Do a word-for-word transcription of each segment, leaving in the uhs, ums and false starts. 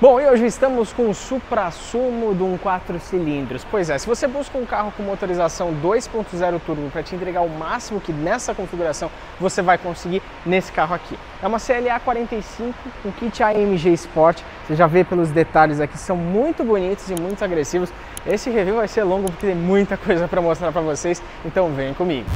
Bom, e hoje estamos com o suprassumo de um quatro cilindros. Pois é, se você busca um carro com motorização dois ponto zero turbo para te entregar o máximo que nessa configuração você vai conseguir nesse carro aqui. É uma C L A quarenta e cinco com kit A M G Sport. Você já vê pelos detalhes aqui, são muito bonitos e muito agressivos. Esse review vai ser longo porque tem muita coisa para mostrar para vocês, então vem comigo.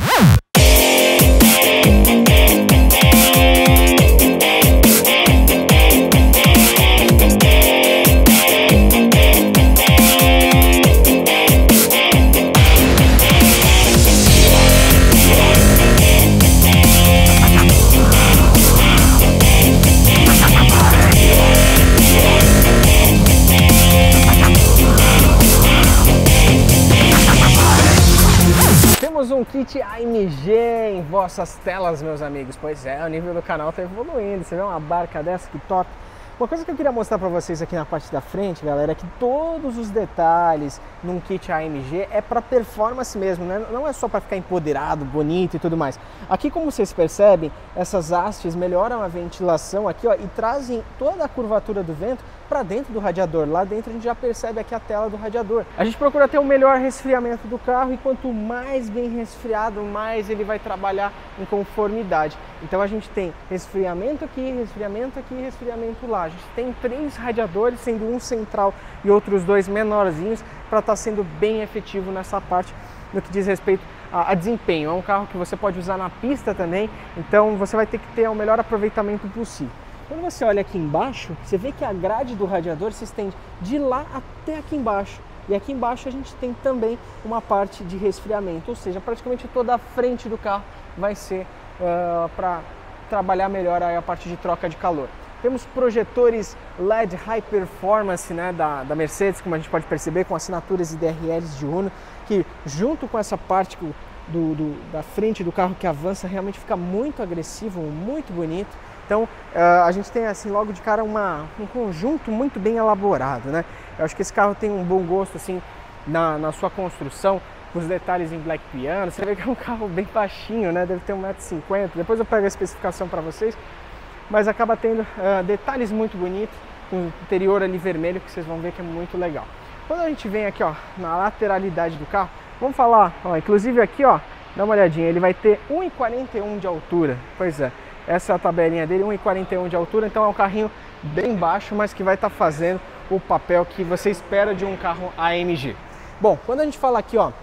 Temos um kit A M G em vossas telas, meus amigos. Pois é, o nível do canal está evoluindo. Você vê uma barca dessa, que top. Uma coisa que eu queria mostrar para vocês aqui na parte da frente, galera, é que todos os detalhes num kit A M G é para performance mesmo, né? Não é só para ficar empoderado, bonito e tudo mais. Aqui, como vocês percebem, essas hastes melhoram a ventilação aqui, ó, e trazem toda a curvatura do vento para dentro do radiador. Lá dentro a gente já percebe aqui a tela do radiador. A gente procura ter o melhor resfriamento do carro e quanto mais bem resfriado, mais ele vai trabalhar em conformidade. Então a gente tem resfriamento aqui, resfriamento aqui, resfriamento lá. A gente tem três radiadores, sendo um central e outros dois menorzinhos, para estar sendo bem efetivo nessa parte no que diz respeito a, a desempenho. É um carro que você pode usar na pista também, então você vai ter que ter o melhor aproveitamento possível. Quando você olha aqui embaixo, você vê que a grade do radiador se estende de lá até aqui embaixo. E aqui embaixo a gente tem também uma parte de resfriamento, ou seja, praticamente toda a frente do carro vai ser uh, para trabalhar melhor a parte de troca de calor. Temos projetores L E D High Performance, né, da, da Mercedes, como a gente pode perceber, com assinaturas I D R Ls de Uno, que junto com essa parte do, do, da frente do carro que avança, realmente fica muito agressivo, muito bonito. Então uh, a gente tem assim logo de cara uma, um conjunto muito bem elaborado, né? Eu acho que esse carro tem um bom gosto assim na, na sua construção, com os detalhes em black piano. Você vê que é um carro bem baixinho, né? Deve ter um metro e cinquenta. Depois eu pego a especificação para vocês, mas acaba tendo uh, detalhes muito bonitos, com o interior ali vermelho, que vocês vão ver que é muito legal. Quando a gente vem aqui, ó, na lateralidade do carro, vamos falar, ó, inclusive aqui, ó, dá uma olhadinha, ele vai ter um e quarenta e um de altura. Pois é. Essa é a tabelinha dele, um e quarenta e um de altura, então é um carrinho bem baixo, mas que vai estar fazendo o papel que você espera de um carro A M G. Bom, quando a gente fala aqui, ó,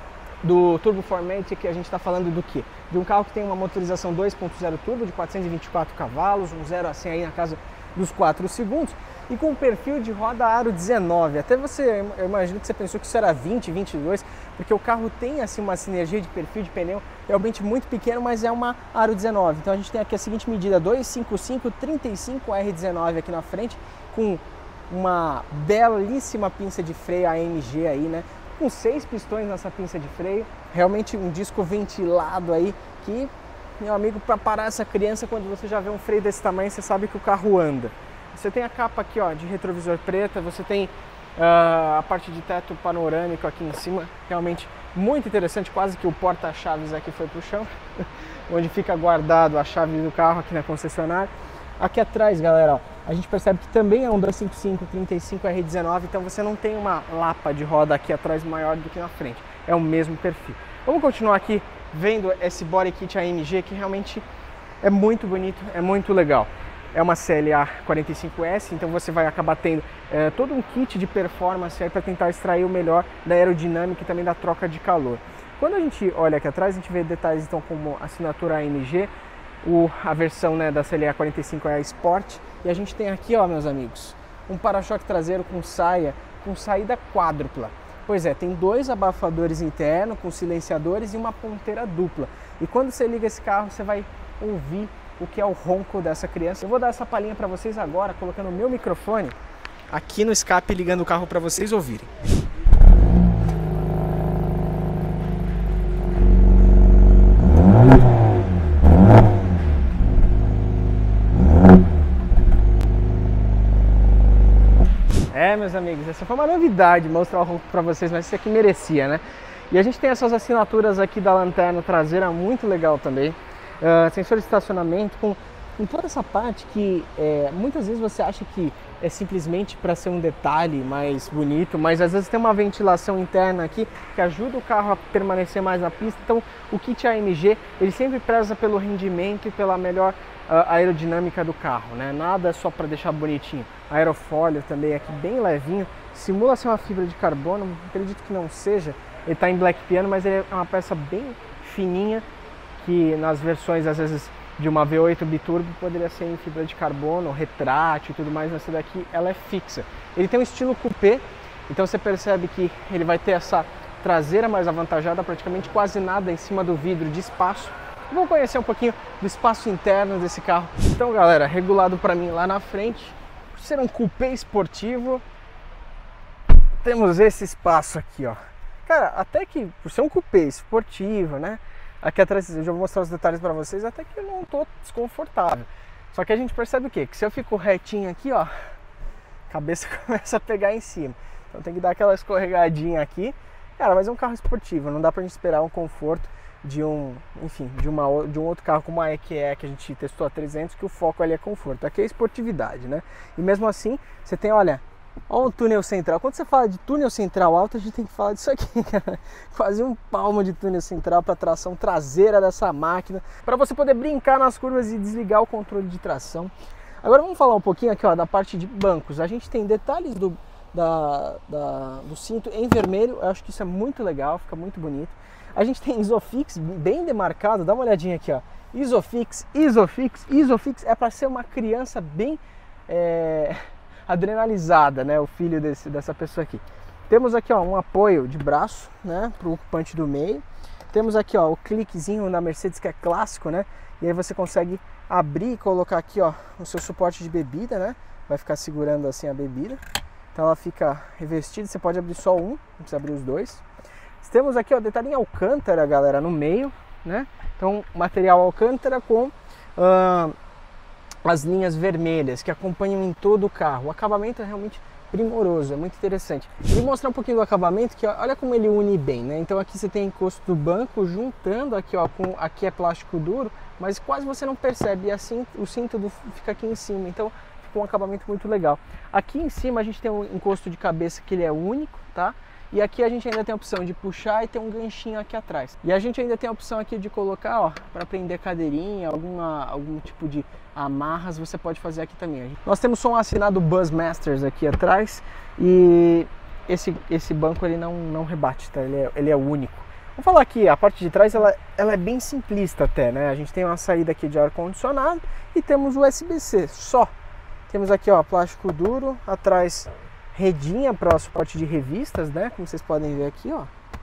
do Turbo Format, que a gente está falando do quê? De um carro que tem uma motorização dois ponto zero turbo de quatrocentos e vinte e quatro cavalos, um zero a cem aí na casa dos quatro segundos, e com um perfil de roda aro dezenove. Até você, eu imagino que você pensou que isso era vinte, vinte e dois, porque o carro tem assim uma sinergia de perfil de pneu realmente muito pequeno, mas é uma aro dezenove. Então a gente tem aqui a seguinte medida, dois cinco cinco trinta e cinco R dezenove aqui na frente, com uma belíssima pinça de freio A M G aí, né? Com seis pistões nessa pinça de freio, realmente um disco ventilado aí, que, meu amigo, para parar essa criança, quando você já vê um freio desse tamanho, você sabe que o carro anda. Você tem a capa aqui, ó, de retrovisor preta, você tem uh, a parte de teto panorâmico aqui em cima, realmente muito interessante, quase que o porta-chaves aqui foi pro chão, onde fica guardado a chave do carro aqui na concessionária. Aqui atrás, galera, ó, a gente percebe que também é um dois cinco cinco trinta e cinco R dezenove, então você não tem uma lapa de roda aqui atrás maior do que na frente, é o mesmo perfil. Vamos continuar aqui vendo esse body kit A M G, que realmente é muito bonito, é muito legal. É uma C L A quarenta e cinco S, então você vai acabar tendo é, todo um kit de performance para tentar extrair o melhor da aerodinâmica e também da troca de calor. Quando a gente olha aqui atrás, a gente vê detalhes então como assinatura A M G, o, a versão, né, da C L A quarenta e cinco é a Sport, e a gente tem aqui, ó, meus amigos, um para-choque traseiro com saia, com saída quádrupla. Pois é, tem dois abafadores internos com silenciadores e uma ponteira dupla. E quando você liga esse carro, você vai ouvir o que é o ronco dessa criança. Eu vou dar essa palhinha para vocês agora, colocando o meu microfone aqui no escape, ligando o carro para vocês ouvirem. É, meus amigos, essa foi uma novidade, mostrar o ronco para vocês, mas isso aqui merecia, né? E a gente tem essas assinaturas aqui da lanterna traseira, muito legal também. Uh, sensor de estacionamento com em toda essa parte que é, muitas vezes você acha que é simplesmente para ser um detalhe mais bonito, mas às vezes tem uma ventilação interna aqui que ajuda o carro a permanecer mais na pista. Então o kit A M G ele sempre preza pelo rendimento e pela melhor uh, aerodinâmica do carro, né? Nada só para deixar bonitinho. Aerofólio também aqui bem levinho, simula ser uma fibra de carbono, acredito que não seja. Ele está em black piano, mas ele é uma peça bem fininha que nas versões às vezes de uma V oito biturbo poderia ser em fibra de carbono, retrátil e tudo mais. Nessa daqui ela é fixa. Ele tem um estilo coupé, então você percebe que ele vai ter essa traseira mais avantajada, praticamente quase nada em cima do vidro de espaço. Vamos conhecer um pouquinho do espaço interno desse carro. Então galera, regulado para mim lá na frente, por ser um coupé esportivo, temos esse espaço aqui, ó. Cara, até que por ser um coupé esportivo, né? Aqui atrás, eu já vou mostrar os detalhes para vocês, até que eu não tô desconfortável. Só que a gente percebe o quê? Que se eu fico retinho aqui, ó, a cabeça começa a pegar em cima. Então tem que dar aquela escorregadinha aqui. Cara, mas é um carro esportivo, não dá pra gente esperar um conforto de um, enfim, de, uma, de um outro carro como a E Q E que a gente testou a trezentos, que o foco ali é conforto. Aqui é esportividade, né? E mesmo assim, você tem, olha, olha o túnel central. Quando você fala de túnel central alto, a gente tem que falar disso aqui, cara. Quase um palmo de túnel central para tração traseira dessa máquina, para você poder brincar nas curvas e desligar o controle de tração. Agora vamos falar um pouquinho aqui, ó, da parte de bancos. A gente tem detalhes do, da, da, do cinto em vermelho. Eu acho que isso é muito legal, fica muito bonito. A gente tem Isofix bem demarcado. Dá uma olhadinha aqui, ó. Isofix, Isofix, Isofix. É para ser uma criança bem é... adrenalizada, né, o filho desse, dessa pessoa aqui. Temos aqui, ó, um apoio de braço, né, para o ocupante do meio. Temos aqui, ó, o cliquezinho da Mercedes que é clássico, né, e aí você consegue abrir e colocar aqui, ó, o seu suporte de bebida, né, vai ficar segurando assim a bebida. Então ela fica revestida, você pode abrir só um, não precisa abrir os dois. Temos aqui, ó, detalhe em alcântara, galera, no meio, né, então material alcântara com uh, as linhas vermelhas que acompanham em todo o carro. O acabamento é realmente primoroso, é muito interessante. E vou mostrar um pouquinho do acabamento, que ó, olha como ele une bem, né? Então aqui você tem encosto do banco juntando aqui, ó, com aqui é plástico duro, mas quase você não percebe, e assim o cinto do, fica aqui em cima, então fica um acabamento muito legal. Aqui em cima a gente tem um encosto de cabeça que ele é único, tá? E aqui a gente ainda tem a opção de puxar e tem um ganchinho aqui atrás. E a gente ainda tem a opção aqui de colocar, ó, para prender cadeirinha, alguma, algum tipo de amarras, você pode fazer aqui também. Nós temos som assinado Buzzmasters aqui atrás e esse, esse banco ele não, não rebate, tá? Ele é, ele é único. Vamos falar aqui, a parte de trás ela, ela é bem simplista até, né? A gente tem uma saída aqui de ar-condicionado e temos U S B C só. Temos aqui, ó, plástico duro, atrás redinha para suporte de revistas, né? Como vocês podem ver aqui, ó.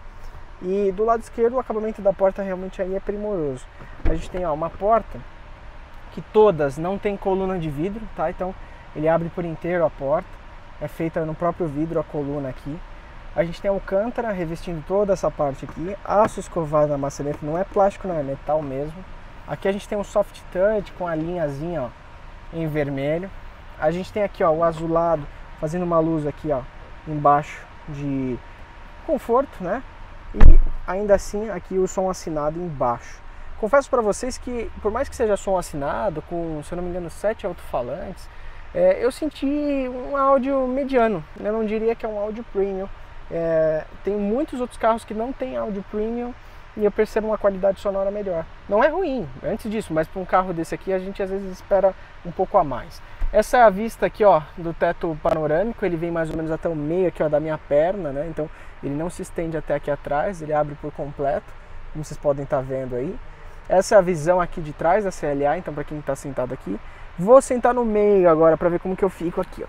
E do lado esquerdo o acabamento da porta realmente aí é primoroso. A gente tem, ó, uma porta que todas não tem coluna de vidro, tá? Então ele abre por inteiro a porta, é feita no próprio vidro a coluna aqui. A gente tem alcântara revestindo toda essa parte aqui, aço escovado na maçaneta, não é plástico, não é metal mesmo. Aqui a gente tem um soft touch com a linhazinha, ó, em vermelho. A gente tem aqui, ó, o azulado fazendo uma luz aqui, ó, embaixo de conforto, né? E ainda assim aqui o som assinado embaixo. Confesso para vocês que por mais que seja som assinado com, se eu não me engano, sete alto-falantes, é, eu senti um áudio mediano. Eu não diria que é um áudio premium. É, tem muitos outros carros que não tem áudio premium e eu percebo uma qualidade sonora melhor. Não é ruim, antes disso, mas para um carro desse aqui a gente às vezes espera um pouco a mais. Essa é a vista aqui, ó, do teto panorâmico. Ele vem mais ou menos até o meio aqui, ó, da minha perna, né? Então ele não se estende até aqui atrás, ele abre por completo, como vocês podem estar vendo aí. Essa é a visão aqui de trás da C L A, então para quem está sentado aqui. Vou sentar no meio agora para ver como que eu fico aqui,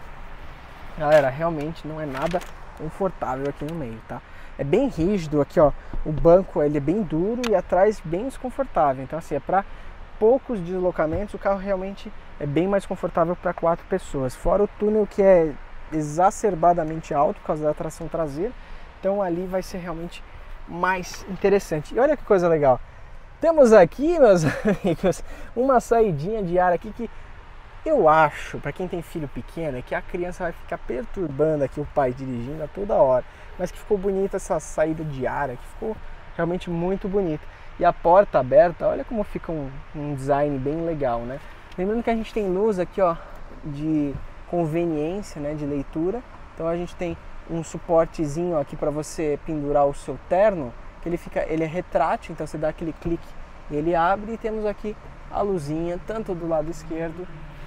ó. Galera, realmente não é nada confortável aqui no meio, tá? É bem rígido aqui, ó. O banco ele é bem duro e atrás bem desconfortável. Então assim, é para poucos deslocamentos, o carro realmente é bem mais confortável para quatro pessoas. Fora o túnel que é exacerbadamente alto por causa da tração traseira. Então ali vai ser realmente mais interessante. E olha que coisa legal. Temos aqui, meus amigos, uma saidinha de ar aqui que eu acho, para quem tem filho pequeno, é que a criança vai ficar perturbando aqui o pai dirigindo a toda hora. Mas que ficou bonita essa saída de ar aqui, ficou realmente muito bonita. e a porta aberta, olha como fica um, um design bem legal, né? Lembrando que a gente tem luz aqui, ó, de conveniência, né, de leitura. Então a gente tem um suportezinho aqui para você pendurar o seu terno, que ele fica, ele é retrátil, então você dá aquele clique e ele abre, e temos aqui a luzinha tanto do lado esquerdo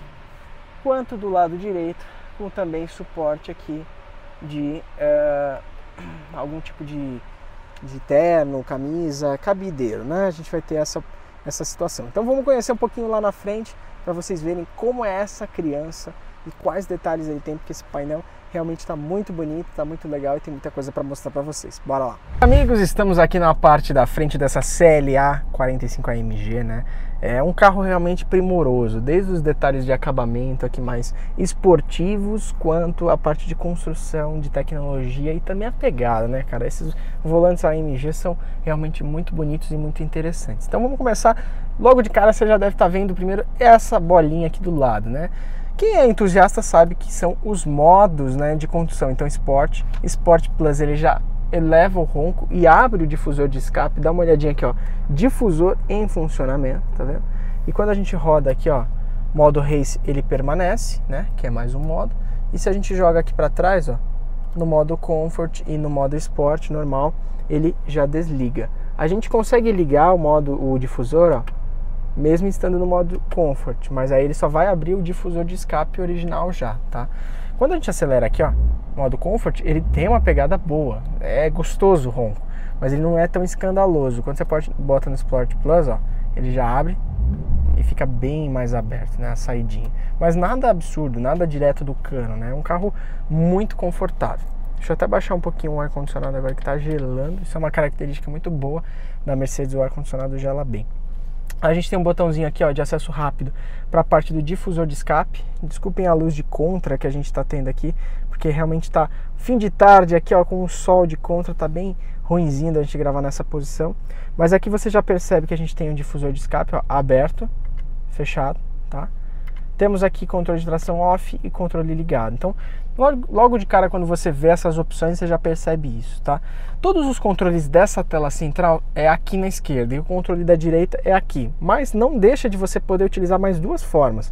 quanto do lado direito, com também suporte aqui de uh, algum tipo de, de terno, camisa, cabideiro, né? A gente vai ter essa, essa situação. Então vamos conhecer um pouquinho lá na frente para vocês verem como é essa criança e quais detalhes ele tem, porque esse painel realmente está muito bonito, está muito legal e tem muita coisa para mostrar para vocês. Bora lá! Amigos, estamos aqui na parte da frente dessa C L A quarenta e cinco A M G, né? É um carro realmente primoroso, desde os detalhes de acabamento aqui mais esportivos, quanto a parte de construção, de tecnologia e também a pegada, né, cara? Esses volantes A M G são realmente muito bonitos e muito interessantes. Então vamos começar, logo de cara você já deve estar vendo primeiro essa bolinha aqui do lado, né? Quem é entusiasta sabe que são os modos, né, de condução. Então Sport, Sport Plus, ele já eleva o ronco e abre o difusor de escape. Dá uma olhadinha aqui, ó, difusor em funcionamento, tá vendo? E quando a gente roda aqui, ó, modo Race, ele permanece, né, que é mais um modo. E se a gente joga aqui para trás, ó, no modo Comfort e no modo Sport normal, ele já desliga. A gente consegue ligar o modo, o difusor, ó, mesmo estando no modo Comfort, mas aí ele só vai abrir o difusor de escape original já, tá? Quando a gente acelera aqui, ó, modo Comfort, ele tem uma pegada boa, é gostoso o ronco, mas ele não é tão escandaloso. Quando você pode, bota no Sport Plus, ó, ele já abre e fica bem mais aberto, né, a saidinha. Mas nada absurdo, nada direto do cano, né? É um carro muito confortável. Deixa eu até baixar um pouquinho o ar-condicionado agora que tá gelando. Isso é uma característica muito boa da Mercedes, o ar-condicionado gela bem. A gente tem um botãozinho aqui, ó, de acesso rápido para a parte do difusor de escape. Desculpem a luz de contra que a gente está tendo aqui, porque realmente está fim de tarde aqui, ó, com o sol de contra, tá bem ruinzinho da gente gravar nessa posição. Mas aqui você já percebe que a gente tem um difusor de escape, ó, aberto, fechado, tá? Temos aqui controle de tração off e controle ligado. Então, logo, logo de cara, quando você vê essas opções, você já percebe isso, tá? Todos os controles dessa tela central é aqui na esquerda e o controle da direita é aqui. Mas não deixa de você poder utilizar mais duas formas.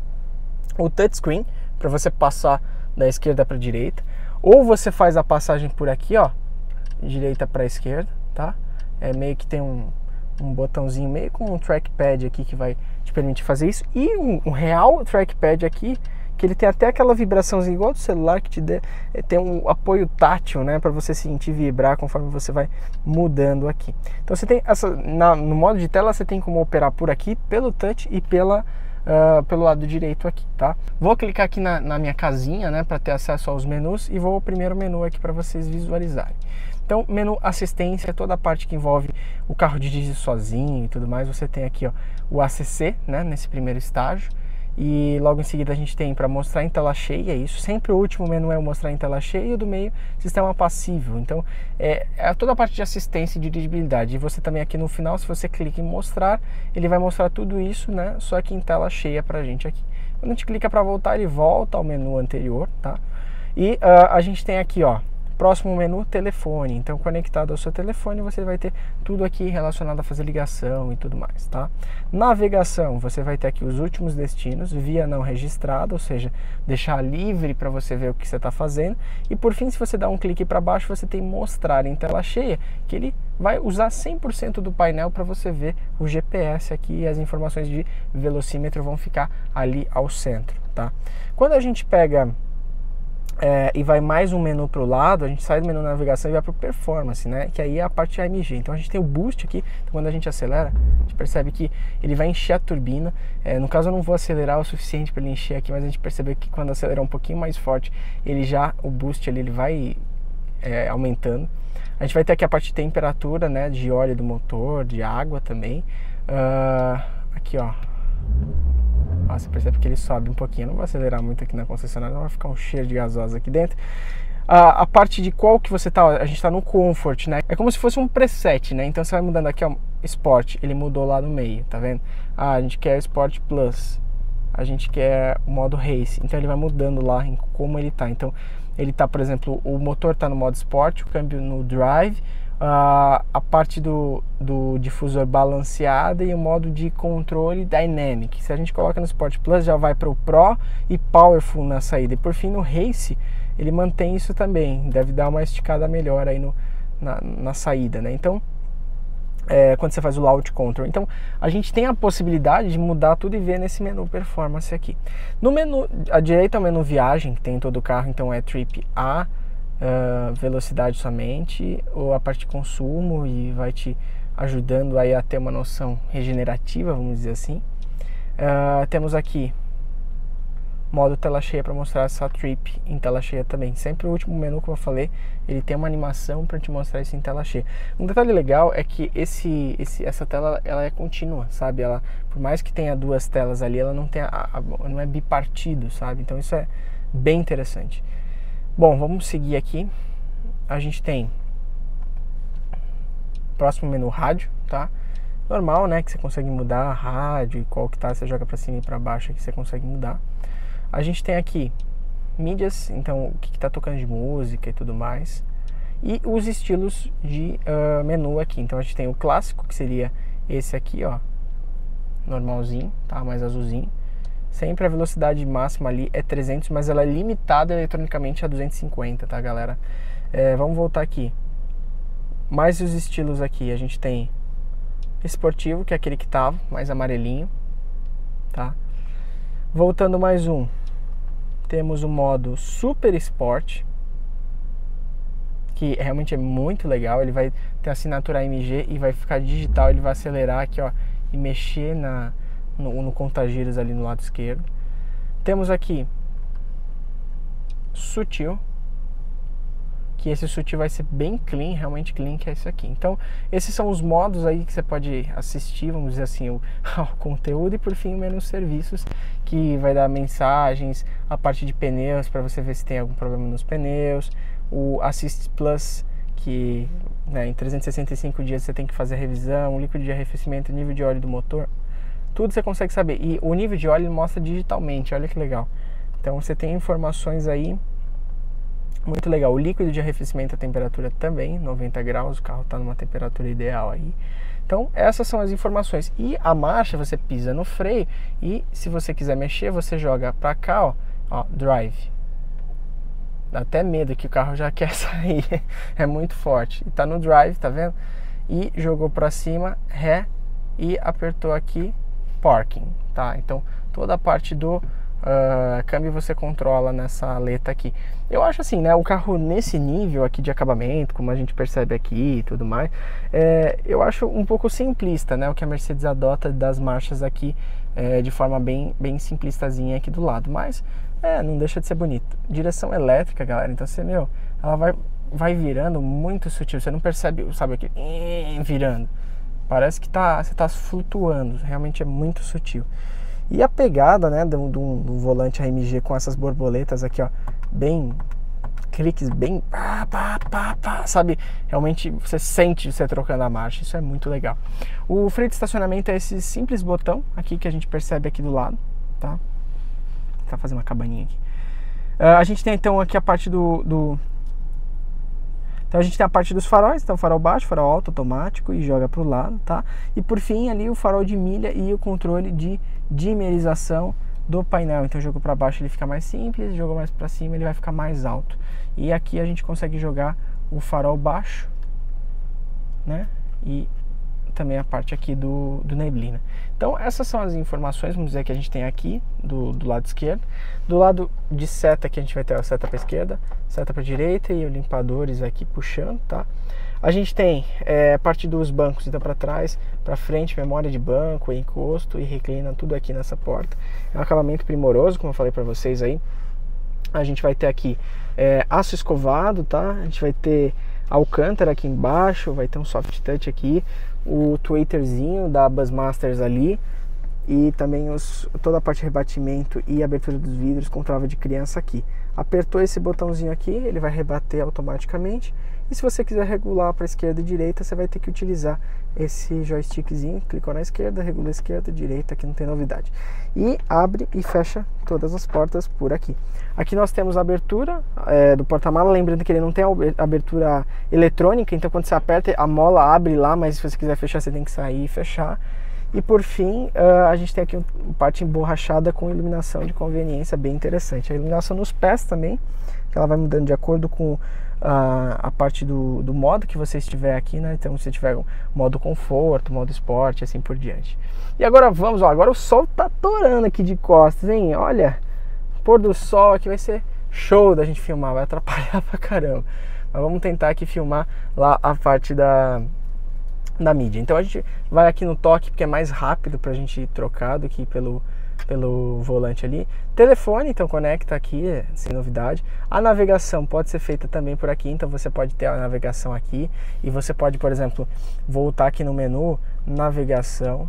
O touchscreen, para você passar da esquerda para a direita. Ou você faz a passagem por aqui, ó, de direita para a esquerda, tá? É meio que tem um... um botãozinho meio com um trackpad aqui que vai te permitir fazer isso, e um, um real trackpad aqui que ele tem até aquela vibraçãozinha igual do celular que te dê, tem um apoio tátil, né, para você sentir vibrar conforme você vai mudando aqui. Então você tem essa, na, no modo de tela você tem como operar por aqui, pelo touch e pela uh, pelo lado direito aqui, tá? Vou clicar aqui na, na minha casinha, né, para ter acesso aos menus, e vou ao primeiro menu aqui para vocês visualizarem. Então, menu assistência, toda a parte que envolve o carro dirigir sozinho e tudo mais, você tem aqui, ó, o A C C, né, nesse primeiro estágio, e logo em seguida a gente tem para mostrar em tela cheia, isso, sempre o último menu é o mostrar em tela cheia, e o do meio, sistema passivo. Então, é, é toda a parte de assistência e dirigibilidade, e você também aqui no final, se você clica em mostrar, ele vai mostrar tudo isso, né, só que em tela cheia pra gente aqui. Quando a gente clica para voltar, ele volta ao menu anterior, tá? E uh, a gente tem aqui, ó, próximo menu, telefone. Então, conectado ao seu telefone, você vai ter tudo aqui relacionado a fazer ligação e tudo mais, tá? Navegação, você vai ter aqui os últimos destinos, via não registrada, ou seja, deixar livre para você ver o que você está fazendo. E por fim, se você dá um clique para baixo, você tem mostrar em tela cheia, que ele vai usar cem por cento do painel para você ver o G P S aqui, e as informações de velocímetro vão ficar ali ao centro, tá? Quando a gente pega É, e vai mais um menu para o lado, a gente sai do menu navegação e vai para o performance, né? Que aí é a parte A M G. Então a gente tem o boost aqui, então quando a gente acelera, a gente percebe que ele vai encher a turbina. É, no caso eu não vou acelerar o suficiente para ele encher aqui, mas a gente percebe que quando acelerar um pouquinho mais forte, ele já, o boost ali, ele vai é, aumentando. A gente vai ter aqui a parte de temperatura, né? De óleo do motor, de água também. Uh, aqui, ó. Ó, você percebe que ele sobe um pouquinho. Eu não vou acelerar muito aqui na concessionária, não vai ficar um cheiro de gasosa aqui dentro. A, a parte de qual que você tá, a gente tá no Comfort, né? É como se fosse um preset, né? Então você vai mudando aqui, ó, Sport, ele mudou lá no meio, tá vendo? Ah, a gente quer Sport Plus, a gente quer o modo Race, então ele vai mudando lá em como ele tá. Então ele tá, por exemplo, o motor tá no modo Sport, o câmbio no Drive, uh, a parte do, do difusor balanceada e o modo de controle Dynamic. Se a gente coloca no Sport Plus, já vai para o Pro e Powerful na saída. E por fim, no Race, ele mantém isso também, deve dar uma esticada melhor aí no, na, na saída, né? Então, é, quando você faz o Launch Control. Então, a gente tem a possibilidade de mudar tudo e ver nesse menu Performance aqui. No menu, à direita é o menu Viagem, que tem em todo o carro, então é Trip A, uh, velocidade somente, ou a parte de consumo, e vai te ajudando aí a ter uma noção regenerativa, vamos dizer assim. Uh, temos aqui modo tela cheia para mostrar essa trip em tela cheia também. Sempre o último menu, como eu falei, ele tem uma animação para te mostrar isso em tela cheia. Um detalhe legal é que esse, esse, essa tela ela é contínua, sabe? Ela, por mais que tenha duas telas ali, ela não, tem a, a, não é bipartido, sabe? Então isso é bem interessante. Bom, vamos seguir aqui. A gente tem próximo menu rádio, tá? Normal, né? Que você consegue mudar a rádio e qual que tá, você joga para cima e para baixo que você consegue mudar. A gente tem aqui mídias, então o que está tocando de música e tudo mais. E os estilos de uh, menu aqui. Então a gente tem o clássico, que seria esse aqui, ó. Normalzinho, tá? Mais azulzinho. Sempre a velocidade máxima ali é trezentos, mas ela é limitada eletronicamente a duzentos e cinquenta, tá, galera? É, vamos voltar aqui. Mais os estilos aqui. A gente tem esportivo, que é aquele que tava, mais amarelinho, tá? Voltando mais um. Temos o modo Super Sport, que realmente é muito legal. Ele vai ter assinatura A M G e vai ficar digital. Ele vai acelerar aqui, ó, e mexer na, no, no contagiros ali no lado esquerdo. Temos aqui Sutil, que esse sutil vai ser bem clean, realmente clean, que é esse aqui. Então, esses são os modos aí que você pode assistir, vamos dizer assim, o, ao conteúdo. E por fim, o menu serviços, que vai dar mensagens, a parte de pneus, para você ver se tem algum problema nos pneus, o Assist Plus, que, né, em trezentos e sessenta e cinco dias você tem que fazer a revisão, o líquido de arrefecimento, nível de óleo do motor, tudo você consegue saber. E o nível de óleo ele mostra digitalmente, olha que legal. Então, você tem informações aí muito legal. O líquido de arrefecimento, a temperatura também, noventa graus, o carro está numa temperatura ideal aí. Então, essas são as informações. E a marcha, você pisa no freio e se você quiser mexer, você joga para cá, ó, ó, Drive. Dá até medo que o carro já quer sair, é muito forte. E tá no Drive, tá vendo? E jogou para cima, Ré, e apertou aqui, Parking, tá? Então, toda a parte do Uh, câmbio você controla nessa aleta aqui. Eu acho assim, né, o carro nesse nível aqui de acabamento, como a gente percebe aqui e tudo mais, é, eu acho um pouco simplista, né, o que a Mercedes adota das marchas aqui, é, de forma bem, bem simplistazinha aqui do lado, mas é, não deixa de ser bonito. Direção elétrica, galera, então você, meu, ela vai, vai virando muito sutil, você não percebe, sabe, aquele virando, parece que tá, você tá flutuando, realmente é muito sutil. E a pegada, né, do, do, do volante A M G com essas borboletas aqui, ó, bem, cliques bem, pá, pá, pá, pá, sabe, realmente você sente você trocando a marcha, isso é muito legal. O freio de estacionamento é esse simples botão aqui que a gente percebe aqui do lado, tá? Tá fazendo uma cabaninha aqui. Uh, a gente tem então aqui a parte do, do... Então a gente tem a parte dos faróis, então farol baixo, farol alto, automático e joga para o lado, tá? E por fim ali o farol de milha e o controle de dimerização do painel. Então jogou para baixo ele fica mais simples, jogou mais para cima ele vai ficar mais alto. E aqui a gente consegue jogar o farol baixo, né? E também a parte aqui do, do neblina. Então essas são as informações, vamos dizer, que a gente tem aqui do, do lado esquerdo. Do lado de seta aqui a gente vai ter a seta para esquerda, seta para direita e os limpadores aqui puxando, tá? A gente tem é, a parte dos bancos, então para trás, para frente, memória de banco, encosto e reclina, tudo aqui nessa porta. É um acabamento primoroso, como eu falei para vocês aí. A gente vai ter aqui é, aço escovado, tá? A gente vai ter Alcântara aqui embaixo, vai ter um soft touch aqui, o tweeterzinho da Buzzmasters ali, e também os, toda a parte de rebatimento e abertura dos vidros com trava de criança aqui. Apertou esse botãozinho aqui, ele vai rebater automaticamente, e se você quiser regular para esquerda e direita, você vai ter que utilizar esse joystickzinho, clicou na esquerda, regula a esquerda e direita, aqui não tem novidade. E abre e fecha todas as portas por aqui. Aqui nós temos a abertura é, do porta-mala, lembrando que ele não tem a abertura eletrônica, então quando você aperta a mola abre lá, mas se você quiser fechar você tem que sair e fechar. E por fim, uh, a gente tem aqui uma parte emborrachada com iluminação de conveniência bem interessante. A iluminação nos pés também, que ela vai mudando de acordo com uh, a parte do, do modo que você estiver aqui, né? Então se tiver um modo conforto, modo esporte, assim por diante. E agora vamos, ó, agora o sol tá torando aqui de costas, hein? Olha, pôr do sol aqui vai ser show da gente filmar, vai atrapalhar pra caramba. Mas vamos tentar aqui filmar lá a parte da... da mídia. Então a gente vai aqui no toque porque é mais rápido pra gente ir trocar do que pelo, pelo volante ali. Telefone, então conecta aqui, sem novidade. A navegação pode ser feita também por aqui, então você pode ter a navegação aqui e você pode, por exemplo, voltar aqui no menu navegação.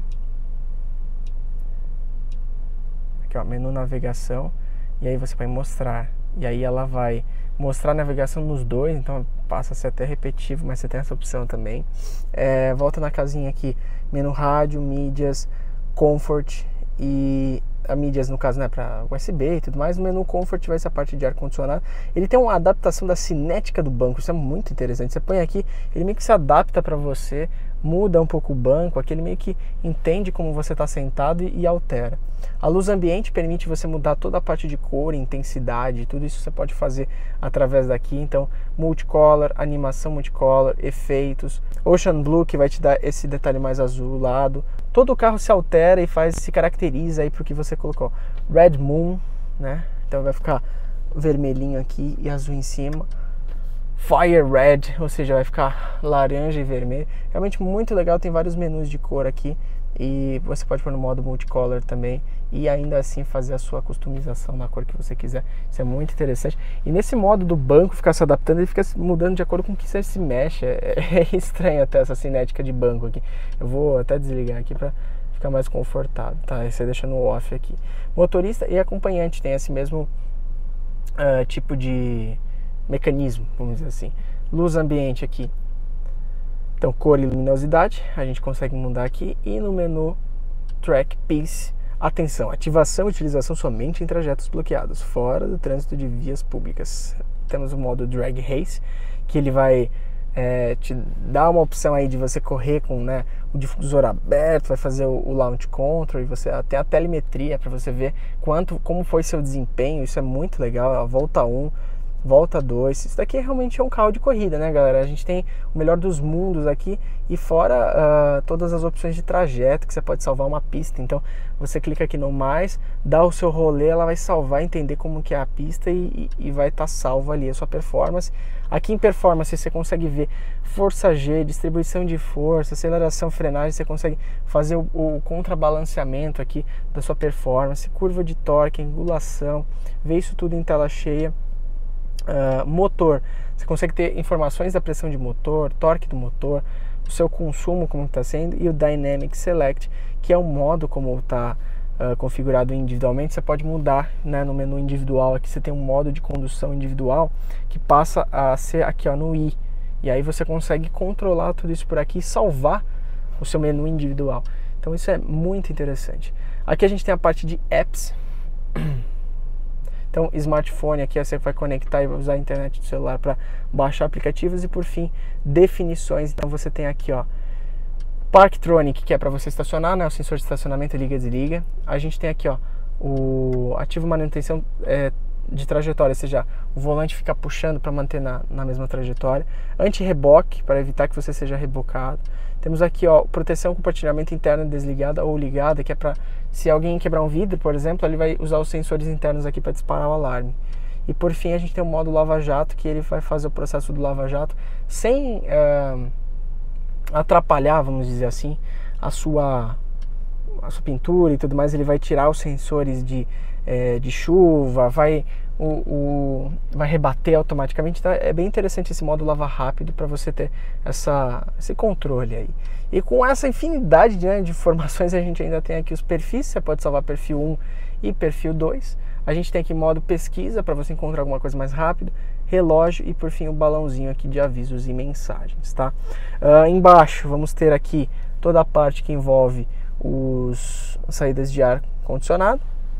Aqui ó, menu navegação, e aí você vai mostrar, e aí ela vai mostrar a navegação nos dois, então passa a ser até repetitivo, mas você tem essa opção também. É, volta na casinha aqui, menu rádio, mídias, comfort e a mídias no caso, né, para U S B e tudo mais. No menu comfort vai ser a parte de ar condicionado. Ele tem uma adaptação da cinética do banco, isso é muito interessante. Você põe aqui, ele meio que se adapta para você, muda um pouco o banco, aqui ele meio que entende como você está sentado e, e altera. A luz ambiente permite você mudar toda a parte de cor, intensidade, tudo isso você pode fazer através daqui. Então, multicolor, animação multicolor, efeitos, Ocean Blue que vai te dar esse detalhe mais azulado. Todo o carro se altera e faz, se caracteriza aí para o que você colocou. Red Moon, né? Então vai ficar vermelhinho aqui e azul em cima. Fire Red, ou seja, vai ficar laranja e vermelho. Realmente muito legal, tem vários menus de cor aqui. E você pode pôr no modo multicolor também e ainda assim fazer a sua customização na cor que você quiser. Isso é muito interessante. E nesse modo do banco ficar se adaptando, ele fica mudando de acordo com o que você se mexe. É, é estranho até essa cinética de banco aqui. Eu vou até desligar aqui para ficar mais confortável, tá? Aí você deixa no off aqui. Motorista e acompanhante tem esse mesmo uh, tipo de mecanismo, vamos dizer assim. Luz ambiente aqui. Então, cor e luminosidade, a gente consegue mudar aqui. E no menu Track Piece, atenção, ativação e utilização somente em trajetos bloqueados, fora do trânsito de vias públicas. Temos o modo Drag Race, que ele vai é, te dar uma opção aí de você correr com, né, o difusor aberto, vai fazer o, o launch control, e você até a telemetria para você ver quanto, como foi seu desempenho. Isso é muito legal, a volta um. Volta dois, isso daqui realmente é um carro de corrida, né, galera? A gente tem o melhor dos mundos aqui e fora uh, todas as opções de trajeto que você pode salvar uma pista. Então você clica aqui no mais, dá o seu rolê, ela vai salvar, entender como que é a pista e, e, e vai estar tá salvo ali a sua performance. Aqui em performance você consegue ver força G, distribuição de força, aceleração, frenagem, você consegue fazer o, o contrabalanceamento aqui da sua performance, curva de torque, angulação, ver isso tudo em tela cheia. Uh, motor, você consegue ter informações da pressão de motor, torque do motor, o seu consumo como está sendo, e o Dynamic Select, que é o modo como está uh, configurado individualmente. Você pode mudar, né, no menu individual. Aqui você tem um modo de condução individual que passa a ser aqui ó, no I, e aí você consegue controlar tudo isso por aqui e salvar o seu menu individual. Então isso é muito interessante. Aqui a gente tem a parte de apps. Então, smartphone aqui você vai conectar e vai usar a internet do celular para baixar aplicativos. E por fim, definições. Então você tem aqui, ó, Parktronic, que é para você estacionar, né? O sensor de estacionamento liga e desliga. A gente tem aqui, ó, o ativo manutenção é, de trajetória, ou seja, o volante fica puxando para manter na, na mesma trajetória. Anti-reboque, para evitar que você seja rebocado. Temos aqui, ó, proteção compartilhamento interno desligada ou ligada, que é para, se alguém quebrar um vidro, por exemplo, ele vai usar os sensores internos aqui para disparar o alarme. E por fim a gente tem o modo lava-jato, que ele vai fazer o processo do lava-jato sem uh, atrapalhar, vamos dizer assim, a sua, a sua pintura e tudo mais. Ele vai tirar os sensores de, eh, de chuva, vai o, o, vai rebater automaticamente. Então é bem interessante esse modo lava rápido para você ter essa, esse controle aí. E com essa infinidade de, né, de informações, a gente ainda tem aqui os perfis. Você pode salvar perfil um e perfil dois. A gente tem aqui modo pesquisa para você encontrar alguma coisa mais rápido, relógio e por fim o balãozinho aqui de avisos e mensagens, tá? Uh, embaixo vamos ter aqui toda a parte que envolve os as saídas de ar condicionado.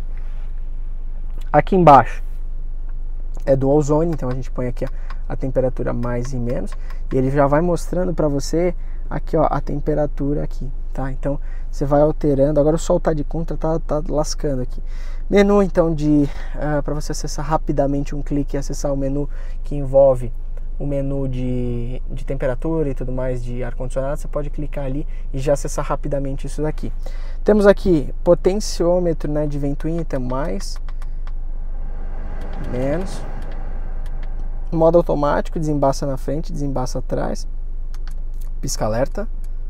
Aqui embaixo é dual zone, então a gente põe aqui a, a temperatura mais e menos e ele já vai mostrando para você aqui, ó, a temperatura aqui, tá? Então você vai alterando. Agora o sol tá de contra, tá, tá lascando aqui. Menu então de uh, para você acessar rapidamente, um clique e acessar o menu que envolve o menu de, de temperatura e tudo mais de ar condicionado. Você pode clicar ali e já acessar rapidamente isso daqui. Temos aqui potenciômetro, né, de ventoinha, então mais, menos, modo automático, desembaça na frente, desembaça atrás, pisca alerta.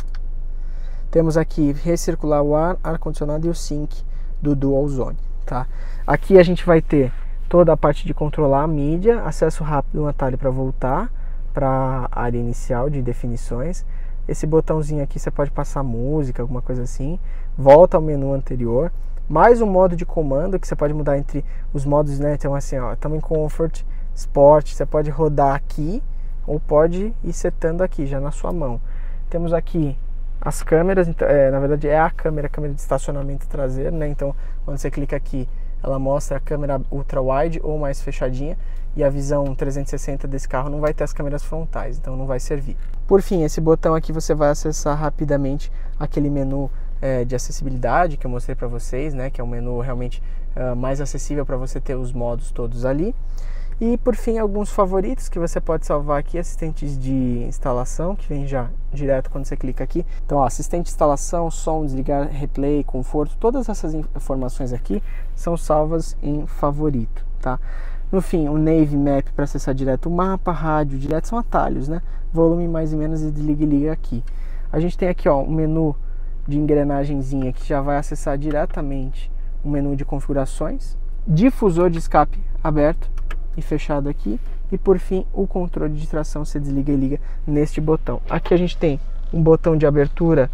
Temos aqui recircular o ar, ar condicionado e o sync do dual zone, tá? Aqui a gente vai ter toda a parte de controlar a mídia, acesso rápido, um atalho para voltar para a área inicial de definições. Esse botãozinho aqui você pode passar música, alguma coisa assim, volta ao menu anterior. Mais um modo de comando que você pode mudar entre os modos, né? Então assim, ó, estamos em Comfort, Sport, você pode rodar aqui ou pode ir setando aqui já na sua mão. Temos aqui as câmeras, então, é, na verdade é a câmera, a câmera de estacionamento traseiro, né? Então quando você clica aqui, ela mostra a câmera ultra wide ou mais fechadinha, e a visão trezentos e sessenta desse carro não vai ter as câmeras frontais, então não vai servir. Por fim, esse botão aqui você vai acessar rapidamente aquele menu é, de acessibilidade que eu mostrei para vocês, né? Que é um menu realmente uh, mais acessível para você ter os modos todos ali. E por fim, alguns favoritos que você pode salvar aqui, assistentes de instalação, que vem já direto quando você clica aqui. Então, ó, assistente de instalação, som, desligar, replay, conforto, todas essas informações aqui são salvas em favorito, tá? No fim, o Navy Map para acessar direto o mapa, rádio, direto são atalhos, né? Volume mais e menos e desliga e liga aqui. A gente tem aqui, ó, um menu de engrenagenzinha que já vai acessar diretamente o menu de configurações, difusor de escape aberto e fechado aqui, e por fim o controle de tração, você desliga e liga neste botão. Aqui a gente tem um botão de abertura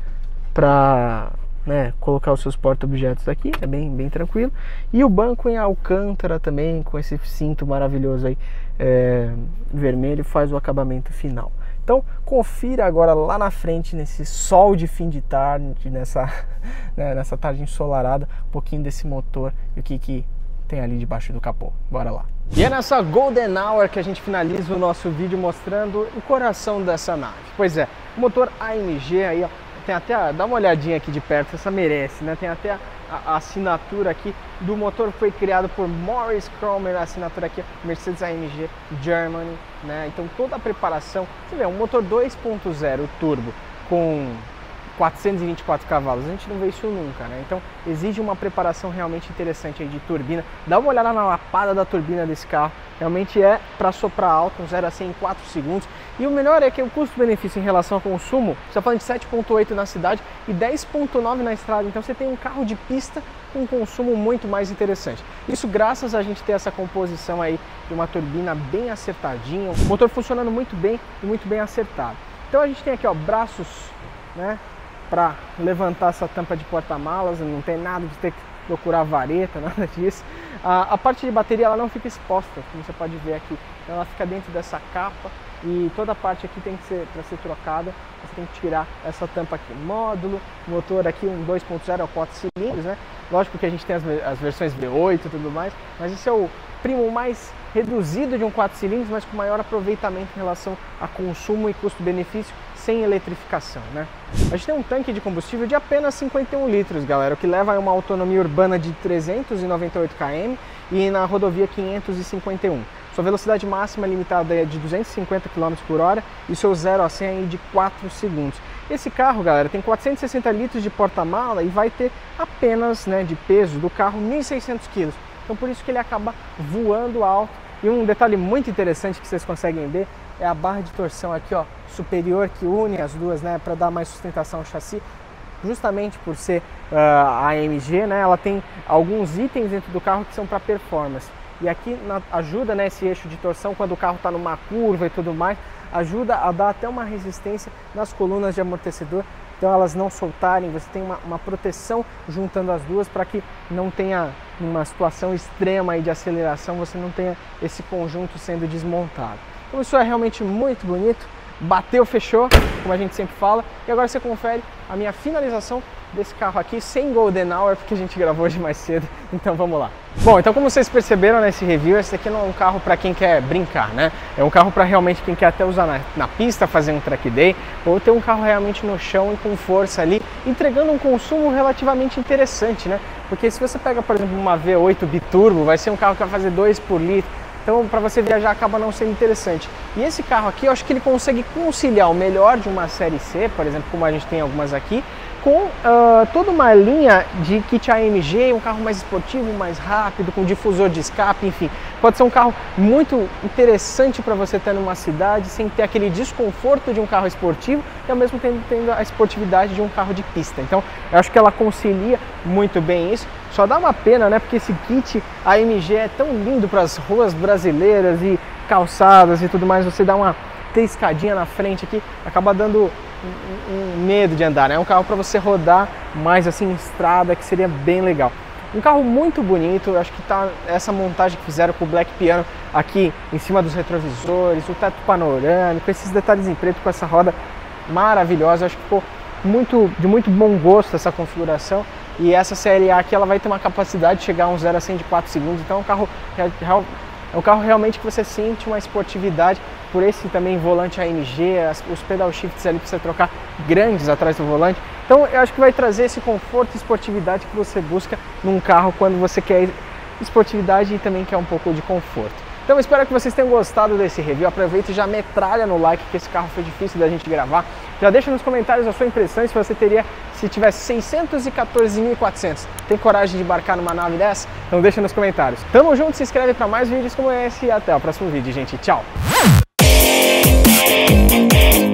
para, né, colocar os seus porta-objetos aqui, é bem, bem tranquilo, e o banco em alcântara também, com esse cinto maravilhoso aí, é, vermelho, faz o acabamento final. Então confira agora lá na frente, nesse sol de fim de tarde, nessa, né, nessa tarde ensolarada, um pouquinho desse motor e o que que tem ali debaixo do capô. Bora lá. E é nessa Golden Hour que a gente finaliza o nosso vídeo mostrando o coração dessa nave. Pois é, o motor A M G aí, ó, tem até, a, dá uma olhadinha aqui de perto, essa merece, né? Tem até a, a assinatura aqui do motor, foi criado por Morris Kromer, a assinatura aqui, Mercedes A M G Germany, né? Então toda a preparação, você vê, um motor dois ponto zero turbo com quatrocentos e vinte e quatro cavalos, a gente não vê isso nunca, né? Então exige uma preparação realmente interessante aí de turbina. Dá uma olhada na lapada da turbina desse carro, realmente é para soprar alto, um zero a cem em quatro segundos. E o melhor é que o custo-benefício em relação ao consumo, você está falando de sete ponto oito na cidade e dez ponto nove na estrada, então você tem um carro de pista com um consumo muito mais interessante. Isso graças a gente ter essa composição aí de uma turbina bem acertadinha, o motor funcionando muito bem e muito bem acertado. Então a gente tem aqui, ó, braços, né, para levantar essa tampa de porta-malas, não tem nada de ter que procurar vareta, nada disso. A, a parte de bateria ela não fica exposta, como você pode ver aqui, ela fica dentro dessa capa e toda a parte aqui tem que ser, para ser trocada, você tem que tirar essa tampa aqui. Módulo, motor aqui um dois ponto zero a quatro cilindros, né? Lógico que a gente tem as, as versões V oito e tudo mais, mas esse é o primo mais reduzido de um quatro cilindros, mas com maior aproveitamento em relação a consumo e custo-benefício, sem eletrificação, né? A gente tem um tanque de combustível de apenas cinquenta e um litros, galera, o que leva a uma autonomia urbana de trezentos e noventa e oito quilômetros e na rodovia quinhentos e cinquenta e um. Sua velocidade máxima limitada é de duzentos e cinquenta quilômetros por hora e seu zero a cem é de quatro segundos. Esse carro, galera, tem quatrocentos e sessenta litros de porta-mala e vai ter apenas, né, de peso do carro mil e seiscentos quilos. Então por isso que ele acaba voando alto. E um detalhe muito interessante que vocês conseguem ver é a barra de torção aqui, ó, superior, que une as duas, né, para dar mais sustentação ao chassi. Justamente por ser uh, a A M G, né, ela tem alguns itens dentro do carro que são para performance. e aqui na, ajuda, né, esse eixo de torção quando o carro está numa curva e tudo mais, ajuda a dar até uma resistência nas colunas de amortecedor, então elas não soltarem, você tem uma, uma proteção juntando as duas para que não tenha uma situação extrema aí de aceleração, você não tenha esse conjunto sendo desmontado. Então isso é realmente muito bonito, bateu, fechou, como a gente sempre fala, e agora você confere a minha finalização desse carro aqui sem golden hour, porque a gente gravou hoje mais cedo, então vamos lá. Bom, então como vocês perceberam nesse review, esse aqui não é um carro para quem quer brincar, né? É um carro para realmente quem quer até usar na, na pista, fazer um track day, ou ter um carro realmente no chão e com força ali, entregando um consumo relativamente interessante, né? Porque se você pega, por exemplo, uma V oito biturbo, vai ser um carro que vai fazer dois por litro, então para você viajar acaba não sendo interessante. E esse carro aqui, eu acho que ele consegue conciliar o melhor de uma série C, por exemplo, como a gente tem algumas aqui, com uh, toda uma linha de kit A M G, um carro mais esportivo, mais rápido, com difusor de escape, enfim. Pode ser um carro muito interessante para você ter numa cidade, sem ter aquele desconforto de um carro esportivo e ao mesmo tempo tendo a esportividade de um carro de pista. Então, eu acho que ela concilia muito bem isso. Só dá uma pena, né, porque esse kit A M G é tão lindo para as ruas brasileiras e calçadas e tudo mais, você dá uma ter escadinha na frente aqui, acaba dando um, um medo de andar, né? É um carro para você rodar mais assim em estrada, que seria bem legal. Um carro muito bonito, acho que tá essa montagem que fizeram com o Black Piano aqui em cima dos retrovisores, o teto panorâmico, esses detalhes em preto com essa roda maravilhosa, acho que ficou muito, de muito bom gosto essa configuração. E essa série A aqui ela vai ter uma capacidade de chegar a um zero a cem de quatro segundos, então é um carro real, é um carro realmente que você sente uma esportividade por esse também volante A M G, as, os pedal shifts ali para você trocar grandes atrás do volante. Então eu acho que vai trazer esse conforto e esportividade que você busca num carro quando você quer esportividade e também quer um pouco de conforto. Então eu espero que vocês tenham gostado desse review. Aproveita e já metralha no like, que esse carro foi difícil da gente gravar. Já deixa nos comentários a sua impressão se você teria, se tivesse seiscentos e quatorze mil e quatrocentos. Tem coragem de embarcar numa nave dessa? Então deixa nos comentários. Tamo junto, se inscreve para mais vídeos como esse e até o próximo vídeo, gente. Tchau!